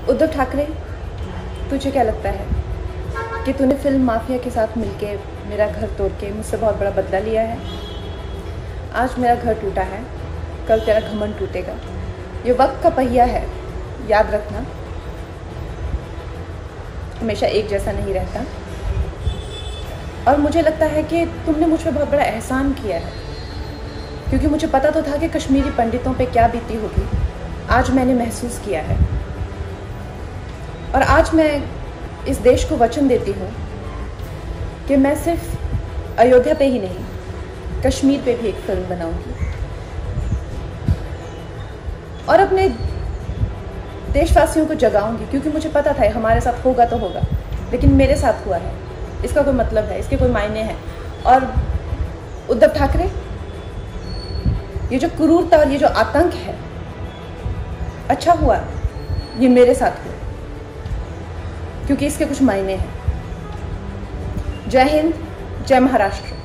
उद्धव ठाकरे, तुझे क्या लगता है कि तूने फिल्म माफिया के साथ मिलके मेरा घर तोड़ के मुझसे बहुत बड़ा बदला लिया है? आज मेरा घर टूटा है, कल तेरा घमंड टूटेगा। ये वक्त का पहिया है, याद रखना, हमेशा एक जैसा नहीं रहता। और मुझे लगता है कि तुमने मुझ पर बहुत बड़ा एहसान किया है, क्योंकि मुझे पता तो था कि कश्मीरी पंडितों पे क्या बीती होगी। आज मैंने महसूस किया है, और आज मैं इस देश को वचन देती हूँ कि मैं सिर्फ अयोध्या पे ही नहीं, कश्मीर पे भी एक फिल्म बनाऊंगी और अपने देशवासियों को जगाऊंगी, क्योंकि मुझे पता था हमारे साथ होगा तो होगा, लेकिन मेरे साथ हुआ है, इसका कोई मतलब है, इसके कोई मायने हैं। और उद्धव ठाकरे, ये जो क्रूरता और ये जो आतंक है, अच्छा हुआ ये मेरे साथ हुआ, क्योंकि इसके कुछ मायने हैं। जय हिंद, जय महाराष्ट्र।